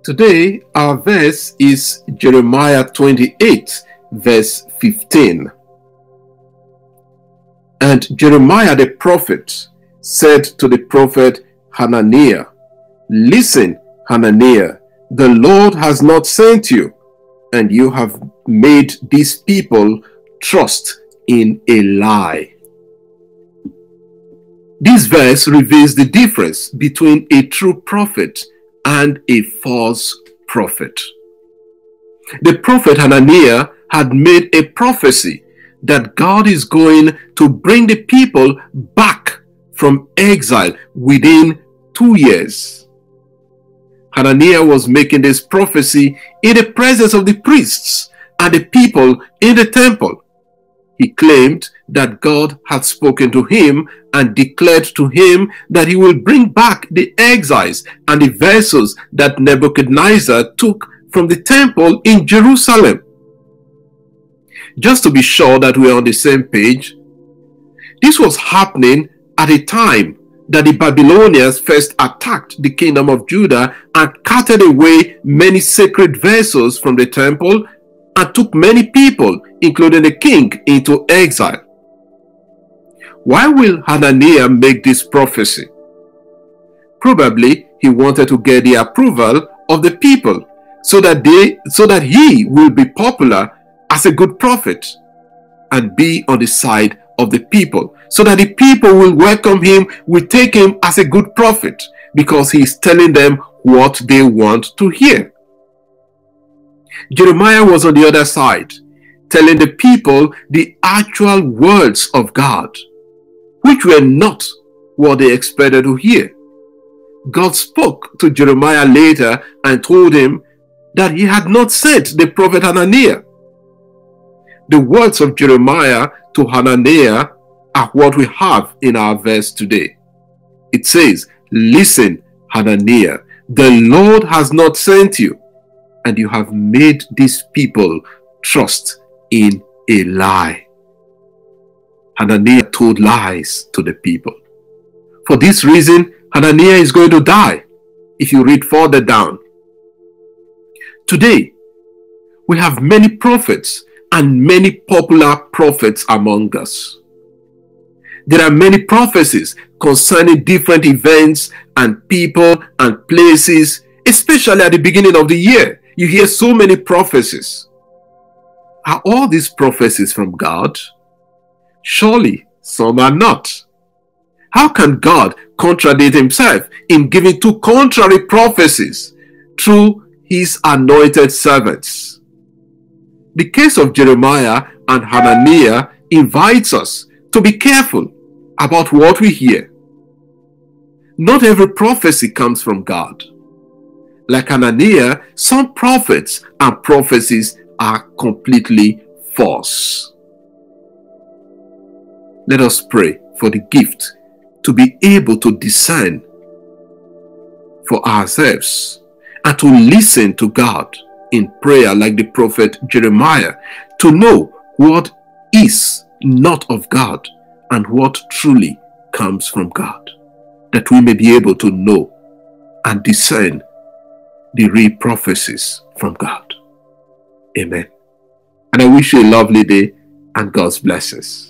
Today, our verse is Jeremiah 28, verse 15. And Jeremiah the prophet said to the prophet Hananiah, "Listen, Hananiah, the Lord has not sent you, and you have made these people trust in a lie." This verse reveals the difference between a true prophet and a false prophet. The prophet Hananiah had made a prophecy that God is going to bring the people back from exile within 2 years. Hananiah was making this prophecy in the presence of the priests and the people in the temple. He claimed that God had spoken to him and declared to him that he will bring back the exiles and the vessels that Nebuchadnezzar took from the temple in Jerusalem. Just to be sure that we are on the same page, this was happening at a time that the Babylonians first attacked the kingdom of Judah and carted away many sacred vessels from the temple and took many people, including the king, into exile. Why will Hananiah make this prophecy? Probably he wanted to get the approval of the people so that he will be popular as a good prophet and be on the side of the people, so that the people will welcome him, will take him as a good prophet because he is telling them what they want to hear. Jeremiah was on the other side, telling the people the actual words of God, which were not what they expected to hear. God spoke to Jeremiah later and told him that he had not sent the prophet Hananiah. The words of Jeremiah to Hananiah are what we have in our verse today. It says, "Listen, Hananiah, the Lord has not sent you, and you have made these people trust in a lie." Hananiah told lies to the people. For this reason, Hananiah is going to die. If you read further down. Today, we have many prophets and many popular prophets among us. There are many prophecies concerning different events and people and places, especially at the beginning of the year. You hear so many prophecies. Are all these prophecies from God? Surely some are not. How can God contradict himself in giving two contrary prophecies through his anointed servants? The case of Jeremiah and Hananiah invites us to be careful about what we hear. Not every prophecy comes from God. Like Hananiah, some prophets and prophecies are completely false. Let us pray for the gift to be able to discern for ourselves and to listen to God in prayer like the prophet Jeremiah, to know what is not of God and what truly comes from God, that we may be able to know and discern the real prophecies from God. Amen. And I wish you a lovely day and God's blessings.